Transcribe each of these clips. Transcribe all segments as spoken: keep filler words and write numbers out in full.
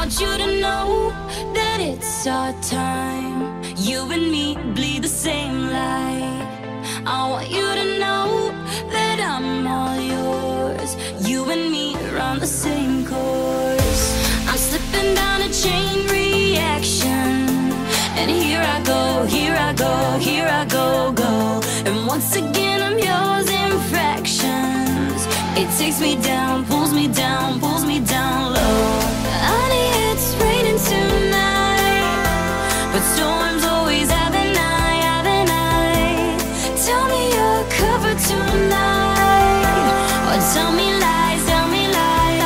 want you to know that it's our time. You and me bleed the same light. I want you to know that I'm all yours. You and me run the same course. I'm slipping down a chain reaction, and here I go, here I go, here I go, go. And once again I'm yours in fractions. It takes me down, pulls me down, pulls me down low. Honey, it's raining tonight, but storms always have an eye, have an eye. Tell me you're covered tonight, or tell me lies, tell me lies.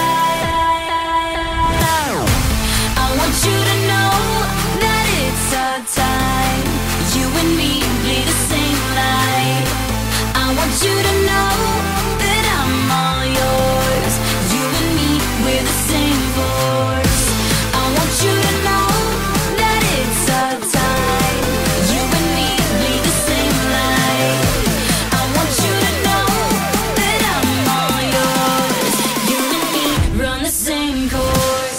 I want you to know that it's our time. You and me bleed the same light. I want you to know that I'm all yours. You and me, we're the same force. I want you to know that it's our time. You and me bleed the same light. I want you to know that I'm all yours. You and me run the same course.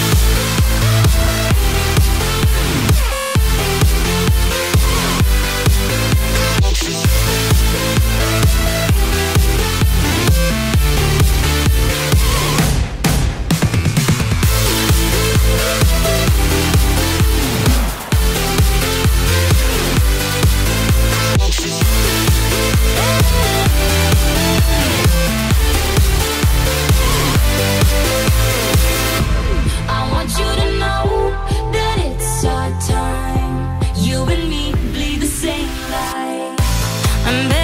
I want you to know that it's our time. You and me bleed the same light. I'm